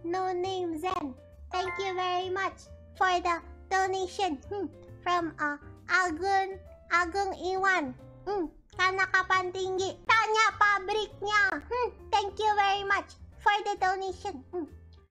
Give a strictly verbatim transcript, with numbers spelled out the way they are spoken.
no name Zen. Thank you very much for the donation hmm, from uh, Agun Agung Iwan. Hmm, Kanna Tinggi. Tanya Pabriknya. Hmm, thank you very much for the donation. Hmm.